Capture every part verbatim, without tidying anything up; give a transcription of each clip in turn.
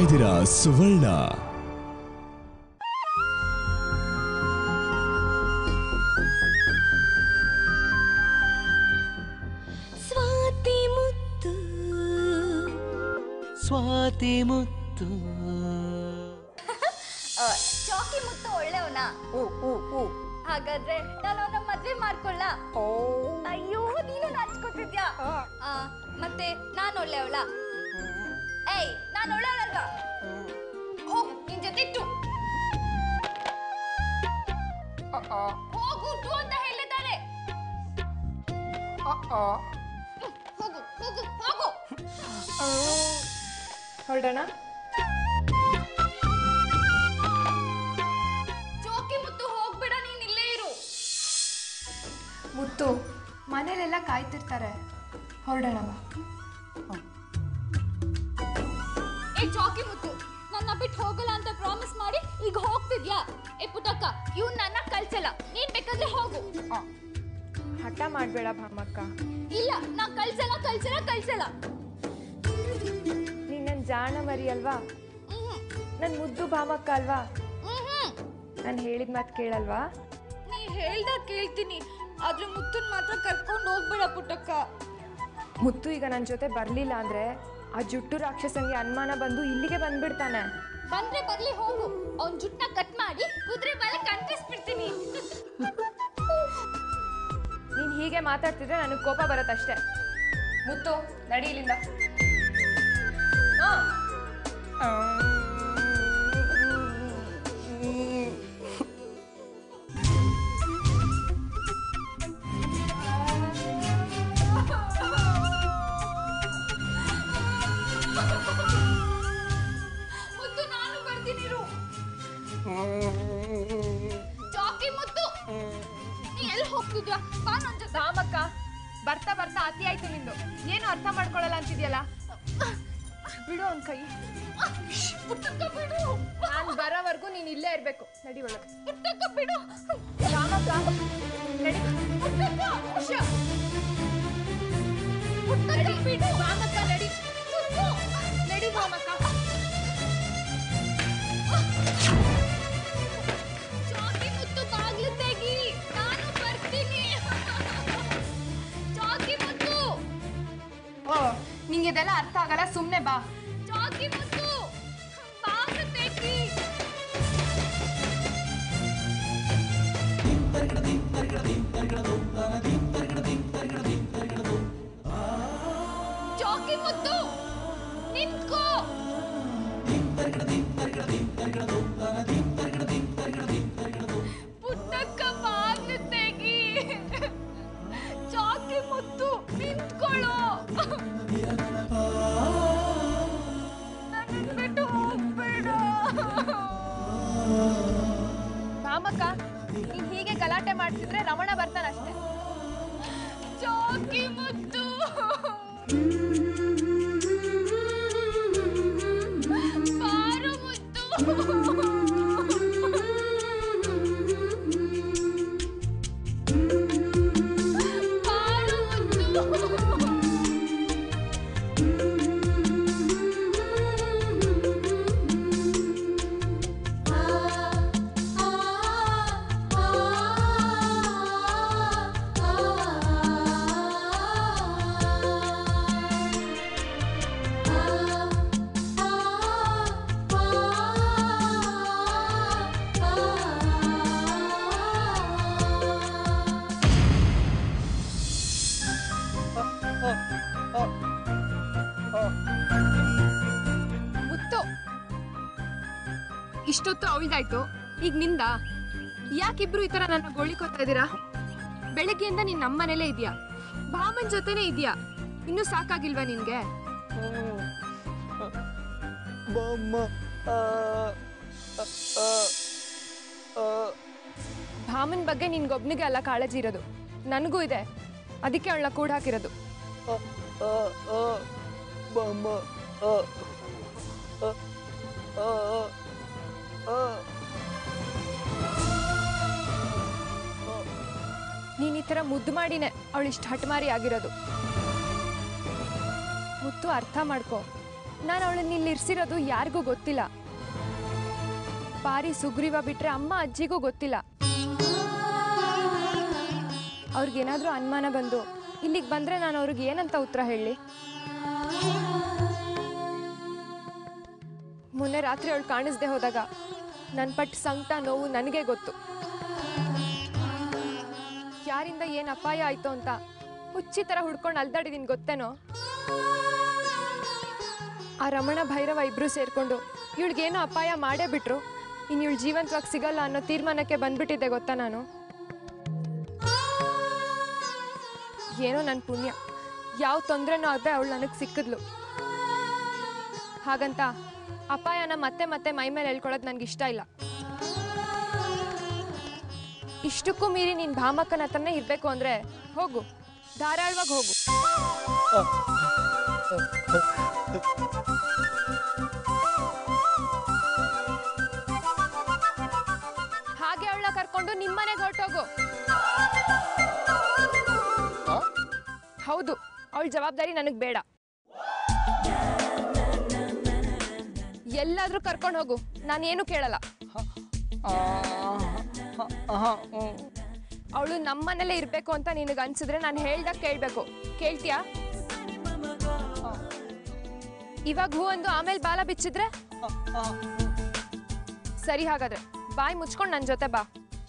ಇದ್ದೀರಾ ಸುವರ್ಣ. ಸ್ವಾತಿ ಮುತ್ತು ಸ್ವಾತಿ ಮುತ್ತು ಚಾಕಿ ಮುತ್ತು ಒಳ್ಳೆಯವನ. ಹಾಗಾದ್ರೆ ನಾನು ಅವನ ಮದ್ವೆ ಮಾಡ್ಕೊಳ್ಳ. ಅಯ್ಯೋ ನೀನು ನಾಚ್ಕೋತಿದ್ಯಾ. ಮತ್ತೆ ನಾನು ಒಳ್ಳೆಯವಳ? ಏಯ್ ನಾನು ಒಳ್ಳೆಯವಳಲ್ವಾ? ಹೋಗು ನಿನ್ ಜೊತೆ ಟು. ಹೋಗು ಟು ಅಂತ ಹೇಳಿದ್ದಾರೆ. ಹೋಗು ಹೋಗು ಹೋಗು. ಹೊರಡೋಣ. ಚೋಕಿ ಮುತ್ತು ಹೋಗ್ಬೇಡ, ನೀನ್ ಇಲ್ಲೇ ಇರು. ಮುತ್ತು ಮನೇಲೆಲ್ಲ ಕಾಯ್ತಿರ್ತಾರೆ, ಹೊರಡೋಣ. ಏ ಚಾಕಿ ಮುತ್ತು, ನನ್ನ ಬಿಟ್ಟು ಹೋಗಲ್ಲ ಅಂತ ಪ್ರಾಮಿಸ್ ಮಾಡಿ ಈಗ ಹೋಗ್ತಿದ್ಯಾ? ಏ ಪುಟ್ಟಕ್ಕ, ಇವ್ ನನ್ನ ಕಳ್ಸಲ್ಲ, ನೀನ್ ಬೇಕಾದ್ರೆ ಹೋಗು. ಹಠ ಮಾಡ್ಬೇಡ ಭಾಮಕ್ಕ. ಇಲ್ಲ ನಾ ಕಳ್ಸಲ್ಲ ಕಳ್ಸಲ್ಲ ಕಳ್ಸಲ್ಲ. ನೀನ್ ನನ್ ಜಾಣ ಮರಿ ಅಲ್ವಾ? ನನ್ ಮುದ್ದು ಭಾಮಕ್ಕ ಅಲ್ವಾ? ನಾನು ಹೇಳಿದ ಮಾತು ಕೇಳಲ್ವಾ? ನೀ ಹೇಳ್ದಾಗ ಕೇಳ್ತೀನಿ, ಆದ್ರೆ ಮುತ್ತನ್ ಮಾತ್ರ ಕರ್ಕೊಂಡು ಹೋಗ್ಬೇಡ ಪುಟ್ಟಕ್ಕ. ಮುತ್ತು ಈಗ ನನ್ನ ಜೊತೆ ಬರ್ಲಿಲ್ಲ ಅಂದ್ರೆ ಆ ಜುಟ್ಟು ರಾಕ್ಷಸಂಗೆ ಅನುಮಾನ ಬಂದು ಇಲ್ಲಿಗೆ ಬಂದ್ಬಿಡ್ತಾನೆ. ಬಂದ್ರೆ ಬರ್ಲಿ, ಹೋಗು. ಅವ್ನ್ ಜುಟ್ಟನ್ನ ಕಟ್ ಮಾಡಿ ಕುದುರೆ ಬಾಲ ಕಂಟಿಸ್ಬಿಡ್ತೀನಿ. ನೀನ್ ಹೀಗೆ ಮಾತಾಡ್ತಿದ್ರೆ ನನಗೆ ಕೋಪ ಬರುತ್ತಷ್ಟೇ. ಮುತ್ತು ನಡಿ ಇಲ್ಲಿಂದ. ಮುತ್ತು ನಾನು ಬರ್ತೀನಿ. ಚಾಕಿ ಮುತ್ತು, ನೀ ಎಲ್ಲಿ ಹೋಗ್ತಿದ್ಯಾ? ಬಾ ನನ್ ಜೊತೆ. ರಾಮಕ್ಕ, ಬರ್ತಾ ಬರ್ತಾ ಅತಿ ಆಯ್ತು ನಿಂದು. ಏನು ಅರ್ಥ ಮಾಡ್ಕೊಳ್ಳಲ್ಲ ಅಂತಿದ್ಯಲ್ಲ. ಬಿಡು ಅವ್ನ ಕೈ. ಪುಟ್ಟಕ್ಕ ಬಿಡು. ನಾನು ಬರೋವರೆಗೂ ನೀನು ಇಲ್ಲೇ ಇರ್ಬೇಕು. ನಡಿ ಒಳಗೆ. ಪುಟ್ಟಕ್ಕ ಬಿಡು. ರಾಮಕ್ಕ ನಡಿ. ಪುಟ್ಟಕ್ಕ ಉಷ. ಪುಟ್ಟಕ್ಕ ಬಿಡು. ರಾಮಕ್ಕ ನಡಿ. ಮುತ್ತು ನಡಿ ರಾಮಕ್ಕ. ಚಾಕಿ ಮುತ್ತು ಬಾಗ್ಲು ತೆಗಿ, ನಾನು ಬರ್ತೀನಿ. ಚಾಕಿ ಮುತ್ತು. ಓ ನಿಂಗೆ ಇದೆಲ್ಲ ಅರ್ಥ ಆಗಲ್ಲ, ಸುಮ್ಮನೆ ಬಾ. ಚಾಕಿ ಮುತ್ತು ಬಾಗ್ಲು ತೆಗಿ. ಚಾಕಿ ಮುತ್ತು ನಿಂತ್ಕೋ. ಪುಟ್ಟಕ್ಕ ಬಾಗ್ಲು ತೆಗಿ. ಚಾಕಿ ಮುತ್ತು ನಿಂತ್ಕೊಳ್ಳೋ. ನನ್ನ ಬಿಟ್ಟು ಹೋಗ್ಬೇಡ. ರಾಮಕ್ಕ, ನೀನ್ ಹೀಗೆ ಗಲಾಟೆ ಮಾಡ್ತಿದ್ರೆ ರಮಣ ಬರ್ತಾನಷ್ಟೇ. ಚಾಕಿ ಮುತ್ತು ಬಾರು ಮುತ್ತು. ಬಾರು ಮುತ್ತು. ಮುತ್ತು, ಇಷ್ಟೊತ್ತು ಅವಳಿದಾಯ್ತು, ಈಗ ನಿಂದ. ಯಾಕಿಬ್ರು ಈ ತರ ನನ್ನ ಗೋಳಿಕೋತಾ ಇದ್ದೀರಾ? ಬೆಳಗ್ಗೆಯಿಂದ ನೀನ್ ನಮ್ಮನೇಲೇ ಇದೆಯಾ, ಭಾಮನ್ ಜೊತೆನೇ ಇದೆಯಾ. ಇನ್ನೂ ಸಾಕಾಗಿಲ್ವಾ ನಿನ್ಗೆ? ಭಾಮನ್ ಬಗ್ಗೆ ನಿನ್ಗೊಬ್ನಿಗೆ ಅಲ್ಲ ಕಾಳಜಿ ಇರೋದು, ನನಗೂ ಇದೆ. ಅದಕ್ಕೆ ಅವಳನ್ನ ಕೂಡ ಹಾಕಿರೋದು. ನೀನ್ ಈ ತರ ಮುದ್ದು ಮಾಡಿನೇ ಅವಳು ಇಷ್ಟು ಹಠಮಾರಿ ಆಗಿರೋದು. ಮುತ್ತು, ಅರ್ಥ ಮಾಡ್ಕೋ. ನಾನು ಅವಳನ್ನ ಇಲ್ಲಿ ಇರಿಸಿರೋದು ಯಾರಿಗೂ ಗೊತ್ತಿಲ್ಲ. ಪಾರಿ ಸುಗ್ರೀವ ಬಿಟ್ರೆ ಅಮ್ಮ ಅಜ್ಜಿಗೂ ಗೊತ್ತಿಲ್ಲ. ಅವ್ರಿಗೇನಾದ್ರೂ ಅನುಮಾನ ಬಂದು ಇಲ್ಲಿಗೆ ಬಂದ್ರೆ ನಾನು ಅವ್ರಿಗೆ ಏನಂತ ಉತ್ತರ ಹೇಳಿ? ಮೊನ್ನೆ ರಾತ್ರಿ ಅವಳು ಕಾಣಿಸ್ದೆ ಹೋದಾಗ ನನ್ನ ಪಟ್ಟು ಸಂಕಟ ನೋವು ನನಗೆ ಗೊತ್ತು. ಯಾರಿಂದ ಏನು ಅಪಾಯ ಆಯ್ತು ಅಂತ ಹುಚ್ಚಿ ಥರ ಹುಡ್ಕೊಂಡು ಅಲ್ದಾಡಿದೀನಿ ಗೊತ್ತೇನೋ. ಆ ರಮಣ ಭೈರವ ಇಬ್ರು ಸೇರ್ಕೊಂಡು ಇವಳಿಗೇನೋ ಅಪಾಯ ಮಾಡೇ ಬಿಟ್ರು. ಇನ್ನು ಇವಳು ಜೀವಂತವಾಗಿ ಸಿಗಲ್ಲ ಅನ್ನೋ ತೀರ್ಮಾನಕ್ಕೆ ಬಂದ್ಬಿಟ್ಟಿದ್ದೆ ಗೊತ್ತಾ ನಾನು. ಏನೋ ನನ್ನ ಪುಣ್ಯ, ಯಾವ ತೊಂದರೆನೂ ಆಗದೆ ಅವಳು ನನಗೆ ಸಿಕ್ಕಿದ್ಲು. ಹಾಗಂತ ಅಪಾಯನ ಮತ್ತೆ ಮತ್ತೆ ಮೈ ಮೇಲೆ ಹೇಳ್ಕೊಳ್ಳೋದು ನನಗೆ ಇಷ್ಟ ಇಲ್ಲ. ಇಷ್ಟಕ್ಕೂ ಮೀರಿ ನೀನು ಭಾಮಕ್ಕನ ಹತ್ರನೇ ಇರಬೇಕು ಅಂದರೆ ಹೋಗು, ಧಾರಾಳವಾಗಿ ಹೋಗು. ಹಾಗೆ ಅವಳ ಕರ್ಕೊಂಡು ನಿಮ್ಮನೆಗೆ ಹೊರಟೋಗು. ಹೌದು, ಅವಳ ಜವಾಬ್ದಾರಿ ನನಗೆ ಬೇಡ. ಎಲ್ಲಾದ್ರೂ ಕರ್ಕೊಂಡು ಹೋಗು, ನಾನೇನು ಕೇಳಲ್ಲ. ಅವಳು ನಮ್ಮನೇಲೇ ಇರಬೇಕು ಅಂತ ನಿನಗೆ ಅನ್ಸಿದ್ರೆ ನಾನು ಹೇಳ್ದಾಗ ಕೇಳಬೇಕು. ಕೇಳ್ತೀಯಾ? ಇವಾಗ ಹೂ ಅಂದು ಆಮೇಲೆ ಬಾಲ ಬಿಚ್ಚಿದ್ರೆ ಸರಿ. ಹಾಗಾದ್ರೆ ಬಾಯಿ ಮುಚ್ಕೊಂಡು ನನ್ನ ಜೊತೆ ಬಾ.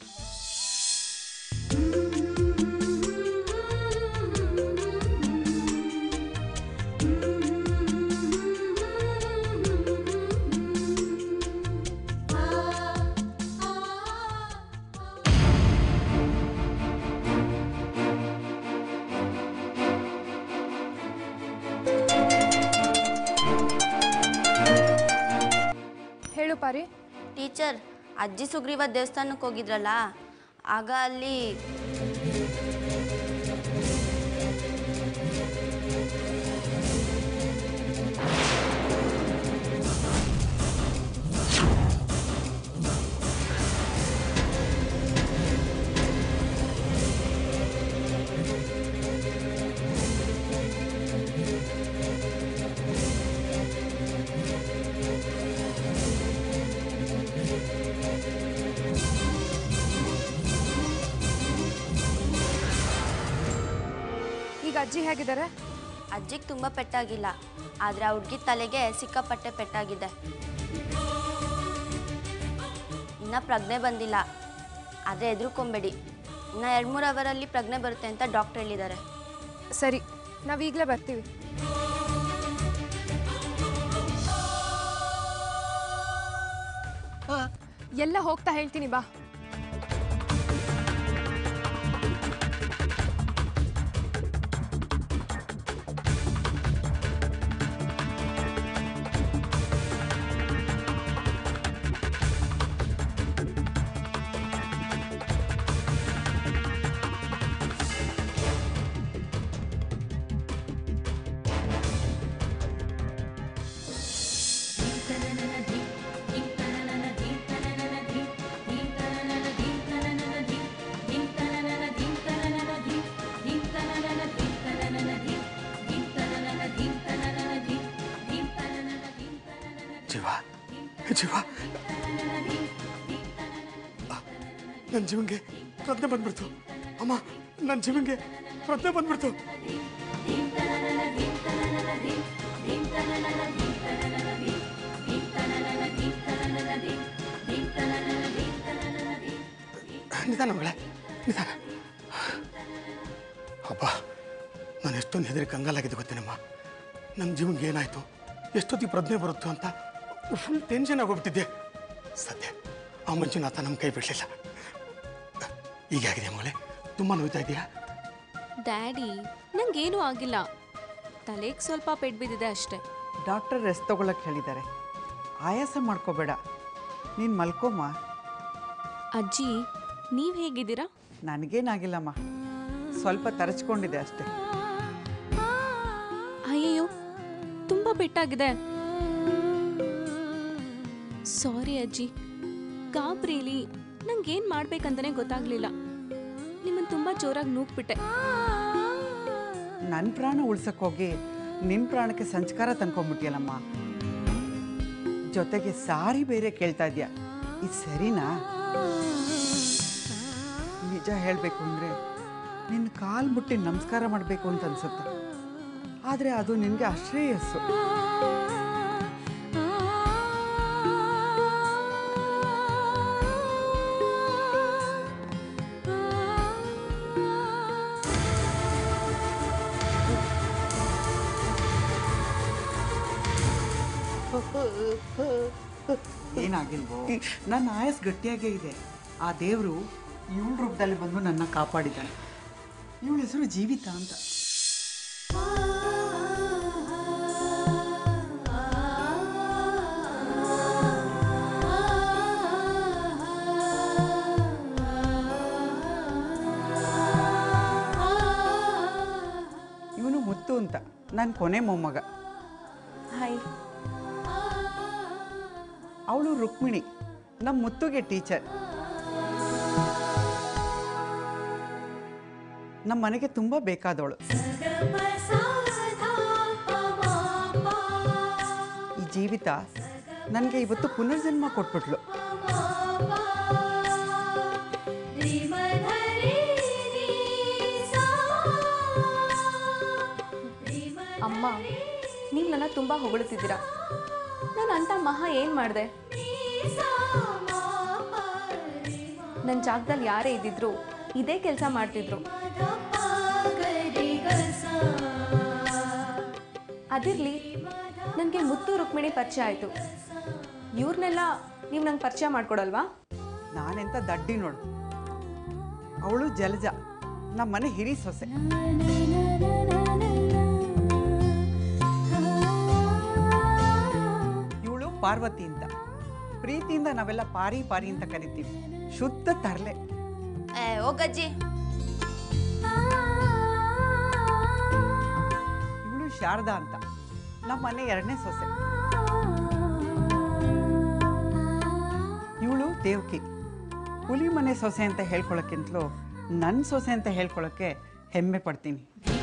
ಹೇಳು ಪಾರಿ. ಟೀಚರ್, ಅಜ್ಜಿ ಸುಗ್ರೀವ ದೇವಸ್ಥಾನಕ್ಕೆ ಹೋಗಿದ್ರಲ್ಲ, ಆಗ ಅಲ್ಲಿ ಅಜ್ಜಿ ಹೇಗಿದ್ದಾರೆ? ಅಜ್ಜಿಗೆ ತುಂಬ ಪೆಟ್ಟಾಗಿಲ್ಲ, ಆದರೆ ಆ ಹುಡುಗಿ ತಲೆಗೆ ಸಿಕ್ಕಾಪಟ್ಟೆ ಪೆಟ್ಟಾಗಿದೆ. ಇನ್ನು ಪ್ರಜ್ಞೆ ಬಂದಿಲ್ಲ, ಆದರೆ ಹೆದರ್ಕೊಂಬೇಡಿ, ಇನ್ನು ಎರಡು ಮೂರು ಅವರಲ್ಲಿ ಪ್ರಜ್ಞೆ ಬರುತ್ತೆ ಅಂತ ಡಾಕ್ಟರ್ ಹೇಳಿದ್ದಾರೆ. ಸರಿ, ನಾವೀಗಲೇ ಬರ್ತೀವಿ. ಎಲ್ಲ ಹೋಗ್ತಾ ಹೇಳ್ತೀನಿ ಬಾ. ಜೀವ ಜೀವ ನನ್ನ ಜೀವನ್ಗೆ ಪ್ರಜ್ಞೆ ಬಂದ್ಬಿಡ್ತು. ಅಮ್ಮ, ನನ್ನ ಜೀವನ್ಗೆ ಪ್ರಜ್ಞೆ ಬಂದ್ಬಿಡ್ತು. ನಿಧಾನ ಮಗಳೇ, ನಿಧಾನ. ಅಪ್ಪ, ನಾನು ಎಷ್ಟೊಂದು ಹೆದರಿ ಕಂಗಾಲಾಗಿದ್ದು ಗೊತ್ತೇನಮ್ಮ. ನಮ್ಮ ಜೀವನ್ಗೆ ಏನಾಯಿತು, ಎಷ್ಟೊತ್ತಿಗೆ ಪ್ರಜ್ಞೆ ಬರುತ್ತೋ ಅಂತ ಫುಲ್ ಟೆನ್ಷನ್ ಆಗೋಗ್ಬಿಟ್ಟಿದ್ದೆ. ಸದ್ಯ ಆ ಮಂಜುನಾಥ ನಮ್ಮ ಕೈ ಬಿಡಲಿಲ್ಲ. ಈಗ ಆಗಿದೆ ಮಗಳೇ, ತುಂಬ ನೋಯ್ತಾ ಇದೆಯಾ? ಡ್ಯಾಡಿ, ನಂಗೇನೂ ಆಗಿಲ್ಲ, ತಲೆಗೆ ಸ್ವಲ್ಪ ಪೆಟ್ಟು ಬಿದ್ದಿದೆ ಅಷ್ಟೇ. ಡಾಕ್ಟರ್ ರೆಸ್ಟ್ ತಗೊಳಕ್ಕೆ ಹೇಳಿದ್ದಾರೆ, ಆಯಾಸ ಮಾಡ್ಕೋಬೇಡ, ನೀನು ಮಲ್ಕೋಮ್ಮ. ಅಜ್ಜಿ, ನೀವು ಹೇಗಿದ್ದೀರಾ? ನನಗೇನಾಗಿಲ್ಲಮ್ಮ, ಸ್ವಲ್ಪ ತರಚ್ಕೊಂಡಿದೆ ಅಷ್ಟೇ. ಅಯ್ಯಯ್ಯೋ, ತುಂಬ ಪೆಟ್ಟಾಗಿದೆ. ಸಾರಿ ಅಜ್ಜಿ, ಗಾಬ್ರಿಲಿ ನಂಗೇನು ಮಾಡ್ಬೇಕಂತಲೇ ಗೊತ್ತಾಗ್ಲಿಲ್ಲ. ನಿಮ್ಮನ್ನು ತುಂಬ ಜೋರಾಗಿ ನೂಕ್ಬಿಟ್ಟೆ. ನನ್ನ ಪ್ರಾಣ ಉಳ್ಸಕ್ಕೆ ಹೋಗಿ ನಿನ್ನ ಪ್ರಾಣಕ್ಕೆ ಸಂಸ್ಕಾರ ತಂದ್ಕೊಂಡ್ಬಿಟ್ಟಿಯಲ್ಲಮ್ಮ. ಜೊತೆಗೆ ಸಾರಿ ಬೇರೆ ಕೇಳ್ತಾ ಇದೆಯಾ, ಇದು ಸರಿನಾ? ನಿಜ ಹೇಳಬೇಕು ಅಂದರೆ ನಿನ್ನ ಕಾಲು ಮುಟ್ಟಿ ನಮಸ್ಕಾರ ಮಾಡಬೇಕು ಅಂತ ಅನ್ಸುತ್ತೆ. ಆದರೆ ಅದು ನಿನಗೆ ಅಶ್ರೇಯಸ್ಸು. ಏನಾಗಿಲ್ವೋ? ನನ್ನ ಆಯಸ್ ಗಟ್ಟಿಯಾಗೇ ಇದೆ. ಆ ದೇವರು ಇವಳ ರೂಪದಲ್ಲಿ ಬಂದು ನನ್ನ ಕಾಪಾಡಿದ್ದಾನೆ. ಇವಳ ಹೆಸರು ಜೀವಿತ ಅಂತ. ಇವನು ಮುತ್ತು ಅಂತ, ನನ್ನ ಕೊನೆ ಮೊಮ್ಮಗ. ಹಾಯ್. ಅವಳು ರುಕ್ಮಿಣಿ, ನಮ್ಮ ಮುತ್ತುಗೆ ಟೀಚರ್. ನಮ್ಮ ಮನೆಗೆ ತುಂಬ ಬೇಕಾದವಳು. ಈ ಜೀವಿತ ನನಗೆ ಇವತ್ತು ಪುನರ್ಜನ್ಮ ಕೊಟ್ಬಿಟ್ಲು. ಅಮ್ಮ, ನೀವು ನನ್ನ ತುಂಬ ಹೊಗಳುತ್ತಿದ್ದೀರಾ. ನಾನು ಅಂತ ಮಹಾ ಏನು ಮಾಡಿದೆ? ನನ್ನ ಜಾಗದಲ್ಲಿ ಯಾರೇ ಇದ್ದಿದ್ರು ಇದೇ ಕೆಲಸ ಮಾಡ್ತಿದ್ರು. ಅದಿರಲಿ, ನನಗೆ ಮುತ್ತು ರುಕ್ಮಿಣಿ ಪರಿಚಯ ಆಯಿತು. ಇವ್ರನ್ನೆಲ್ಲ ನೀವು ನಂಗೆ ಪರಿಚಯ ಮಾಡ್ಕೊಡಲ್ವಾ? ನಾನೆಂತ ದಡ್ಡಿ ನೋಡು. ಅವಳು ಜಲಜ, ನಮ್ಮ ಮನೆ ಹಿರಿ ಸೊಸೆ. ಇವಳು ಪಾರ್ವತಿ ಅಂತ. ಪ್ರೀತಿಯಿಂದ ನಾವೆಲ್ಲ ಪಾರಿ ಪಾರಿ ಅಂತ ಕರಿತೀವಿ. ಶುದ್ಧ ತರಲೆ. ಹೋಗಜ್ಜಿ. ಇವಳು ಶಾರದಾ ಅಂತ, ನಮ್ಮ ಮನೆ ಎರಡನೇ ಸೊಸೆ. ಇವಳು ದೇವಕಿ. ಹುಲಿ ಮನೆ ಸೊಸೆ ಅಂತ ಹೇಳ್ಕೊಳಕ್ಕಿಂತಲೂ ನನ್ನ ಸೊಸೆ ಅಂತ ಹೇಳ್ಕೊಳಕ್ಕೆ ಹೆಮ್ಮೆ ಪಡ್ತೀನಿ.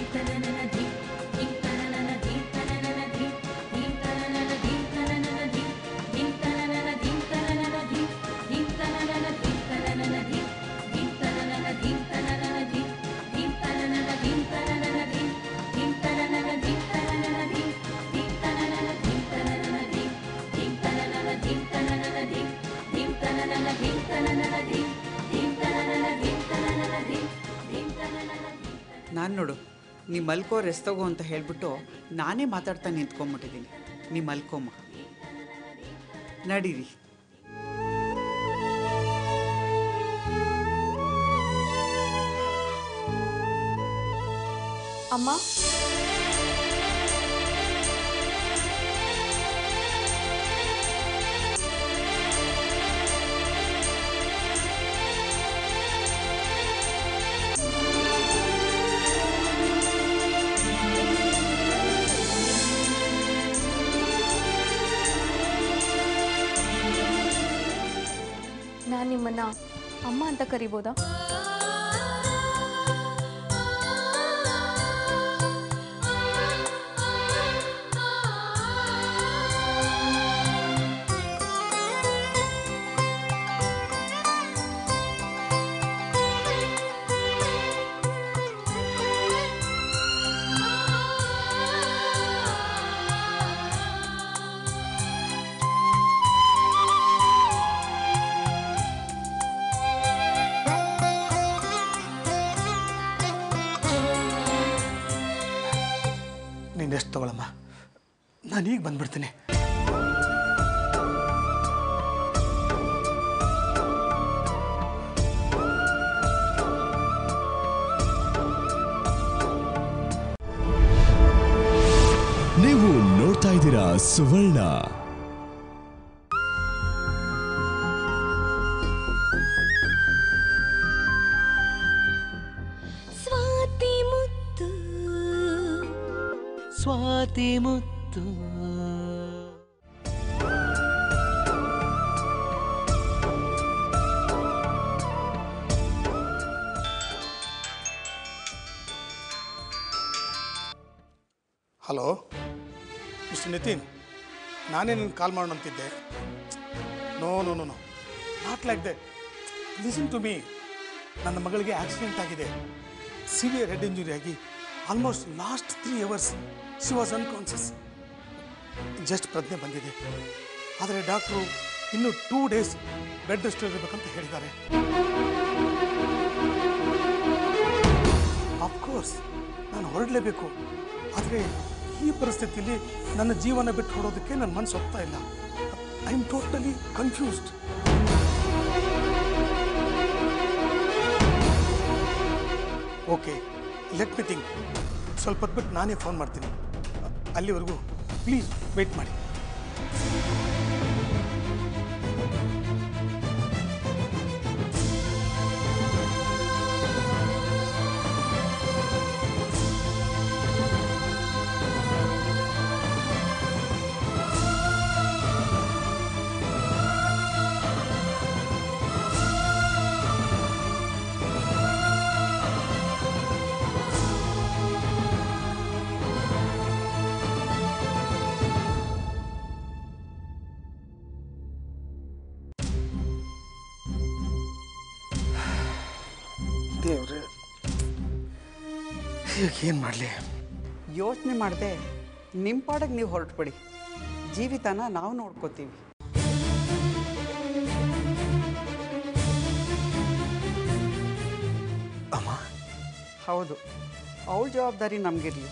ನಾನು ನೋಡು, ನೀ ಮಲ್ಕೋ, ರೆಸ್ಟ್ ತಗೋ ಅಂತ ಹೇಳಿಬಿಟ್ಟು ನಾನೇ ಮಾತಾಡ್ತಾ ನಿಂತ್ಕೊಂಡ್ಬಿಟ್ಟಿದ್ದೀನಿ. ನೀ ಮಲ್ಕೋಮ್ಮ, ನಡೀರಿ. ಅಮ್ಮ, ನಾನು ನಿಮ್ಮನ್ನ ಅಮ್ಮ ಅಂತ ಕರಿಬೋದಾ? ನೀನು ಎಷ್ಟು ತಗೊಳಮ್ಮ, ನಾನು ಈಗ ಬಂದ್ಬಿಡ್ತೀನಿ. ನೀವು ನೋಡ್ತಾ ಇದ್ದೀರಾ ಸುವರ್ಣ. ಸ್ವಾತಿ ಮುತ್ತು ಸ್ವಾತಿ ಮುತ್ತು. ಹಲೋ. ಮಿಸ್ಟರ್ ನಿತಿನ್, ನಾನೇ ನಿನ್ನ ಕಾಲ್ ಮಾಡೋಣ ಅಂತಿದ್ದೆ. No no no no not like that. Listen to me. ನನ್ನ ಮಗಳಿಗೆ ಆಕ್ಸಿಡೆಂಟ್ ಆಗಿದೆ. ಸಿವಿಯರ್ ಹೆಡ್ ಇಂಜುರಿ ಆಗಿ almost last three hours she was unconscious. Just ಪ್ರಜ್ಞೆ ಬಂದಿದೆ. ಆದರೆ ಡಾಕ್ಟ್ರು ಇನ್ನು ಟೂ ಡೇಸ್ ಬೆಡ್ ರೆಸ್ಟ್ ಇರಬೇಕಂತ ಹೇಳಿದ್ದಾರೆ. ಅಫ್ಕೋರ್ಸ್ ನಾನು ಹೊರಡಲೇಬೇಕು. ಆದರೆ ಈ ಪರಿಸ್ಥಿತಿಯಲ್ಲಿ ನನ್ನ ಜೀವನ ಬಿಟ್ಟು ಹೊಡೋದಕ್ಕೆ ನನ್ನ ಮನಸ್ಸು ಒಪ್ತಾ ಇಲ್ಲ. I am totally confused. Okay, let me think. ಸ್ವಲ್ಪ ಹೊತ್ತು ಬಿಟ್ಟು ನಾನೇ ಫೋನ್ ಮಾಡ್ತೀನಿ. ಅಲ್ಲಿವರೆಗೂ ಪ್ಲೀಸ್ ವೆಯ್ಟ್ ಮಾಡಿ. ದೇವ್ರೆ, ಈಗ ಏನು ಮಾಡಲಿ? ಯೋಚನೆ ಮಾಡದೆ ನಿಮ್ಮ ಪಾಡಿಗೆ ನೀವು ಹೊರಟ್ಬಿಡಿ. ಜೀವಿತನ ನಾವು ನೋಡ್ಕೋತೀವಿ. ಅಮ್ಮ, ಹೌದು, ಅವಳ ಜವಾಬ್ದಾರಿ ನಮಗಿರಲಿ.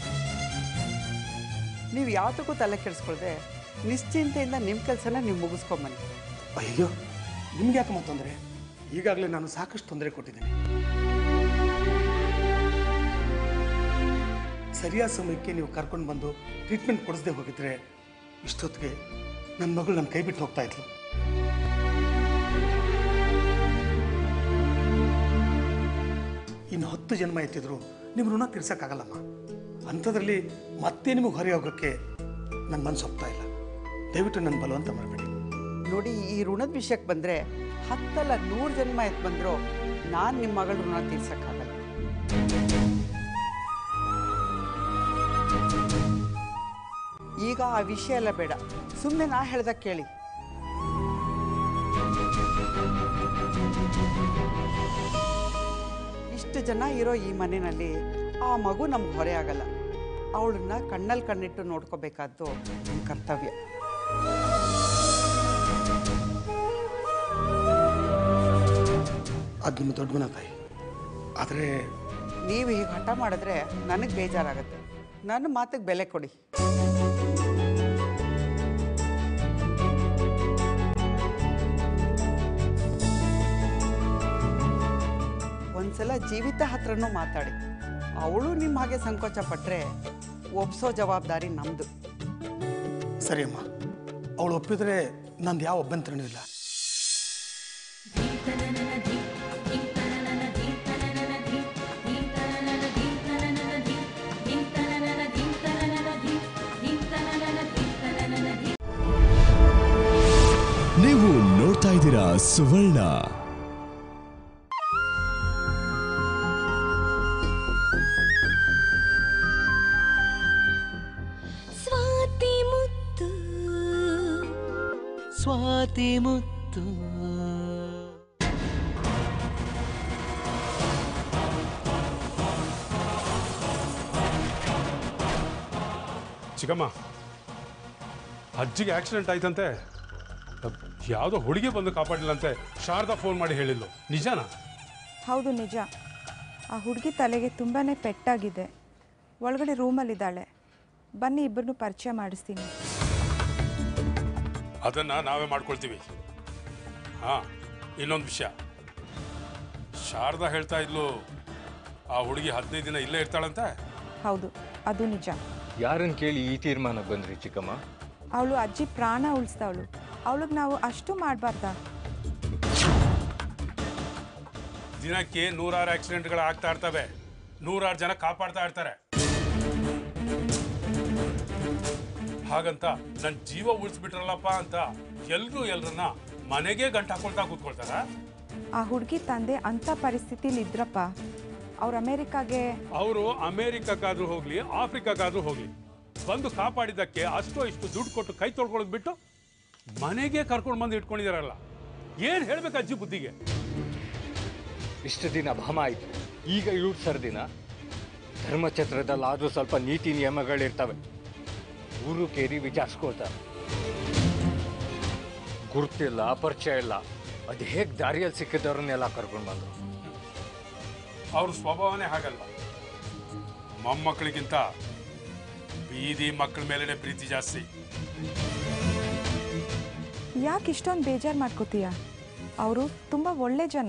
ನೀವು ಯಾವುದಕ್ಕೂ ತಲೆ ಕೆಡಿಸ್ಕೊಳ್ದೆ ನಿಶ್ಚಿಂತೆಯಿಂದ ನಿಮ್ಮ ಕೆಲಸನ ನೀವು ಮುಗಿಸ್ಕೊಂಬನ್ನಿ. ಅಯ್ಯೋ, ನಿಮ್ಗೆ ಯಾಕಮ್ಮ ತೊಂದರೆ? ಈಗಾಗಲೇ ನಾನು ಸಾಕಷ್ಟು ತೊಂದರೆ ಕೊಟ್ಟಿದ್ದೀನಿ. ಸರಿಯಾದ ಸಮಯಕ್ಕೆ ನೀವು ಕರ್ಕೊಂಡು ಬಂದು ಟ್ರೀಟ್ಮೆಂಟ್ ಕೊಡಿಸದೆ ಹೋಗಿದ್ರೆ ಇಷ್ಟೊತ್ತಿಗೆ ನನ್ನ ಮಗಳು ನನ್ನ ಕೈ ಬಿಟ್ಟು ಹೋಗ್ತಾ ಇದ್ಲು. ಇನ್ನು ಹತ್ತು ಜನ್ಮ ಎತ್ತಿದ್ರು ನಿಮ್ಮ ಋಣ ತೀರ್ಸೋಕ್ಕಾಗಲ್ಲಮ್ಮ. ಅಂಥದ್ರಲ್ಲಿ ಮತ್ತೆ ನಿಮಗೆ ಹೊರೆ ಹೋಗೋಕ್ಕೆ ನನ್ನ ಮನಸ್ಸು ಒಪ್ತಾ ಇಲ್ಲ. ದಯವಿಟ್ಟು ನನ್ನ ಬಲವಂತ ಮಾಡಬೇಡಿ. ನೋಡಿ, ಈ ಋಣದ ವಿಷಯಕ್ಕೆ ಬಂದರೆ ಹತ್ತಲ್ಲ ನೂರು ಜನ್ಮ ಎತ್ತು ಬಂದರೂ ನಾನು ನಿಮ್ಮ ಮಗಳ ಋಣ ತೀರ್ಸೋಕ್ಕಾಗಲ್ಲ. ಈಗ ಆ ವಿಷಯ ಎಲ್ಲ ಬೇಡ, ಸುಮ್ಮನೆ ನಾ ಹೇಳ್ದಾಗ ಕೇಳಿ. ಇಷ್ಟು ಜನ ಇರೋ ಈ ಮನೆಯಲ್ಲಿ ಆ ಮಗು ನಮ್ಗೆ ಹೊರೆ ಆಗಲ್ಲ. ಅವಳನ್ನ ಕಣ್ಣಲ್ಲಿ ಕಣ್ಣಿಟ್ಟು ನೋಡ್ಕೋಬೇಕಾದ್ದು ನಮ್ಮ ಕರ್ತವ್ಯ. ಅದು ನಿಮ್ಮ ದೊಡ್ಡ ಮನ ತಾಯಿ. ಆದರೆ ನೀವು ಹೀಗೆ ಹಠ ಮಾಡಿದ್ರೆ ನನಗೆ ಬೇಜಾರಾಗತ್ತೆ. ನನ್ನ ಮಾತಿಗೆ ಬೆಲೆ ಕೊಡಿ. ಒಂದ್ಸಲ ಜೀವಿತ ಹತ್ರನೂ ಮಾತಾಡಿ. ಅವಳು ನಿಮ್ಮ ಹಾಗೆ ಸಂಕೋಚ ಪಟ್ಟರೆ ಒಪ್ಸೋ ಜವಾಬ್ದಾರಿ ನಮ್ಮದು. ಸರಿ ಅಮ್ಮ, ಅವಳು ಒಪ್ಪಿದ್ರೆ ನಂದು ಯಾವ ಅಭ್ಯಂತರನೂ ಇಲ್ಲ. ನೀವು ನೋಡ್ತಾ ಇದ್ದೀರಾ ಸುವರ್ಣ. ಸ್ವಾತಿ ಮುತ್ತು ಸ್ವಾತಿ ಮುತ್ತು ಚಿಕ್ಕಮ್ಮ, ಅಜ್ಜಿಗೆ ಆಕ್ಸಿಡೆಂಟ್ ಆಯ್ತಂತೆ. ಯಾವುದೋ ಹುಡುಗಿ ಬಂದು ಕಾಪಾಡಿಲ್ಲಂತೆ. ಶಾರದಾ ಫೋನ್ ಮಾಡಿ ಹೇಳಿಲ್ಲ, ನಿಜನಾ? ಹೌದು, ನಿಜ. ಆ ಹುಡುಗಿ ತಲೆಗೆ ತುಂಬಾ ಪೆಟ್ಟಾಗಿದೆ. ಒಳಗಡೆ ರೂಮಲ್ಲಿದ್ದಾಳೆ. ಬನ್ನಿ, ಇಬ್ಬರನ್ನು ಪರಿಚಯ ಮಾಡಿಸ್ತೀನಿ. ಅದನ್ನು ನಾವೇ ಮಾಡ್ಕೊಳ್ತೀವಿ. ಹಾಂ, ಇನ್ನೊಂದು ವಿಷಯ, ಶಾರದಾ ಹೇಳ್ತಾ ಇದ್ಲು ಆ ಹುಡುಗಿ ಹದಿನೈದು ದಿನ ಇಲ್ಲೇ ಇರ್ತಾಳಂತೆ. ಹೌದು, ಅದು ನಿಜ. ಯಾರನ್ನು ಕೇಳಿ ಈ ತೀರ್ಮಾನಕ್ಕೆ ಬಂದ್ರಿ ಚಿಕ್ಕಮ್ಮ? ಅವಳು ಅಜ್ಜಿ ಪ್ರಾಣ ಉಳಿಸ್ದವಳು. ಅವಳಿಗೆ ನಾವು ಅಷ್ಟು ಮಾಡಬಾರ್ದ? ದಿನಕ್ಕೆ ನೂರಾರು ಆಕ್ಸಿಡೆಂಟ್ಗಳು ಆಗ್ತಾ ಇರ್ತವೆ. ನೂರಾರು ಜನ ಕಾಪಾಡ್ತಾ ಇರ್ತಾರೆ. ಹಾಗಂತ ನನ್ನ ಜೀವ ಉಳಿಸ್ಬಿಟ್ರಲ್ಲಪ್ಪ ಅಂತ ಎಲ್ರೂ ಎಲ್ರನ್ನ ಮನೆಗೆ ಗಂಟು ಹಾಕೊಳ್ತಾ ಕೂತ್ಕೊಳ್ತಾರ? ಆ ಹುಡುಗಿ ತಂದೆ ಅಂಥ ಪರಿಸ್ಥಿತಿಲಿ ಇದ್ರಪ್ಪ. ಅವ್ರು ಅಮೇರಿಕಾಗೆ ಅವರು ಅಮೇರಿಕಕ್ಕಾದ್ರೂ ಹೋಗ್ಲಿ, ಆಫ್ರಿಕಾಕ್ಕಾದ್ರೂ ಹೋಗ್ಲಿ, ಬಂದು ಕಾಪಾಡಿದ್ದಕ್ಕೆ ಅಷ್ಟೋ ಇಷ್ಟು ದುಡ್ಡು ಕೊಟ್ಟು ಕೈ ತೊಳ್ಕೊಳ್ಳೋದು ಬಿಟ್ಟು ಮನೆಗೆ ಕರ್ಕೊಂಡು ಬಂದು ಇಟ್ಕೊಂಡಿದಾರಲ್ಲ, ಏನು ಹೇಳ್ಬೇಕು ಅಜ್ಜಿ ಬುದ್ಧಿಗೆ? ಇಷ್ಟು ದಿನ ಭಾಮ ಆಯಿತು, ಈಗ ಇವ್ರು ಸರ್ದಿನ ಧರ್ಮಛತ್ರದಲ್ಲಾದರೂ ಸ್ವಲ್ಪ ನೀತಿ ನಿಯಮಗಳಿರ್ತವೆ. ಊರು ಕೇರಿ ವಿಚಾರಿಸ್ಕೊಳ್ತಾರೆ. ಗುರುತಿಲ್ಲ, ಪರಿಚಯ ಇಲ್ಲ, ಅದು ಹೇಗೆ ದಾರಿಯಲ್ಲಿ ಸಿಕ್ಕಿದವ್ರನ್ನೆಲ್ಲ ಕರ್ಕೊಂಡು ಬಂದರು. ಅವ್ರ ಸ್ವಭಾವನೇ ಹಾಗಲ್ವ. ಮೊಮ್ಮಕ್ಕಳಿಗಿಂತ ಬೀದಿ ಮಕ್ಕಳ ಮೇಲೇ ಪ್ರೀತಿ ಜಾಸ್ತಿ. ಯಾಕೆ ಇಷ್ಟೊಂದು ಬೇಜಾರು ಮಾಡ್ಕೋತೀಯ? ಅವರು ತುಂಬ ಒಳ್ಳೆ ಜನ.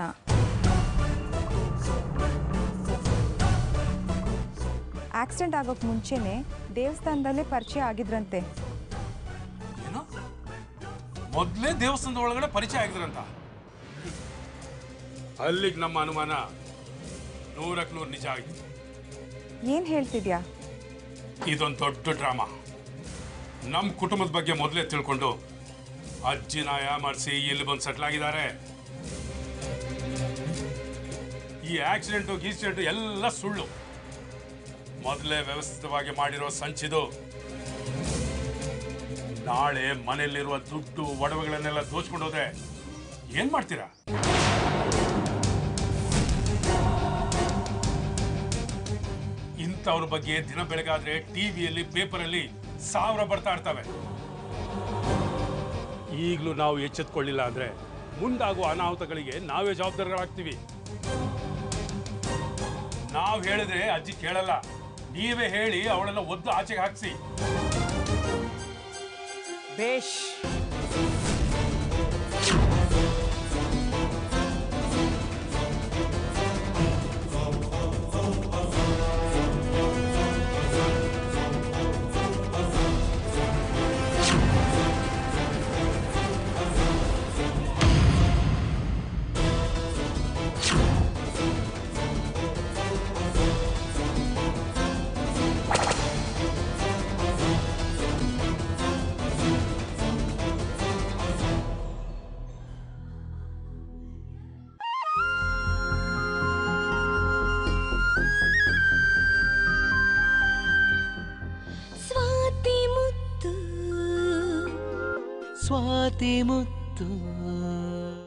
ಆಕ್ಸಿಡೆಂಟ್ ಆಗೋಕ್ಕೆ ಮುಂಚೆನೇ ದೇವಸ್ಥಾನದಲ್ಲೇ ಪರಿಚಯ ಆಗಿದ್ರಂತೆ. ಏನು? ಮೊದಲೇ ದೇವಸ್ಥಾನದ ಒಳಗಡೆ ಪರಿಚಯ ಆಗಿದ್ರಂತ? ಅಲ್ಲಿಗೆ ನಮ್ಮ ಅನುಮಾನ ನೂರಕ್ಕೆ ನೂರು ನಿಜ ಆಗಿದೆ. ಏನು ಹೇಳ್ತಿದ್ಯಾ? ಇದೊಂದು ದೊಡ್ಡ ಡ್ರಾಮಾ. ನಮ್ಮ ಕುಟುಂಬದ ಬಗ್ಗೆ ಮೊದಲೇ ತಿಳ್ಕೊಂಡು ಅಜ್ಜಿನ ಯಾಮರ್ಸಿ ಇಲ್ಲಿ ಬಂದು ಸೆಟ್ಲ್ ಆಗಿದ್ದಾರೆ. ಈ ಆಕ್ಸಿಡೆಂಟು ಗೀಕ್ಸಿಡೆಂಟು ಎಲ್ಲ ಸುಳ್ಳು. ಮೊದಲೇ ವ್ಯವಸ್ಥಿತವಾಗಿ ಮಾಡಿರೋ ಸಂಚಿದು. ನಾಳೆ ಮನೆಯಲ್ಲಿರುವ ದುಡ್ಡು ಒಡವೆಗಳನ್ನೆಲ್ಲ ದೋಚ್ಕೊಂಡು ಹೋದ್ರೆ ಏನ್ ಮಾಡ್ತೀರಾ? ಇಂಥವ್ರ ಬಗ್ಗೆ ದಿನ ಬೆಳಗಾದ್ರೆ ಟಿವಿಯಲ್ಲಿ ಪೇಪರಲ್ಲಿ ಸಾವಿರ ಬರ್ತಾ ಇರ್ತವೆ. ಈಗಲೂ ನಾವು ಎಚ್ಚೆತ್ಕೊಳ್ಳಿಲ್ಲ ಅಂದ್ರೆ ಮುಂದಾಗುವ ಅನಾಹುತಗಳಿಗೆ ನಾವೇ ಜವಾಬ್ದಾರಿಗಳಾಗ್ತೀವಿ. ನಾವು ಹೇಳಿದ್ರೆ ಅಜ್ಜಿ ಕೇಳಲ್ಲ. ನೀವೇ ಹೇಳಿ ಅವಳೆಲ್ಲ ಒದ್ದು ಆಚೆಗೆ ಹಾಕ್ಸಿ. ಬೇಷ್. ಸ್ವಾತಿ ಮುತ್ತು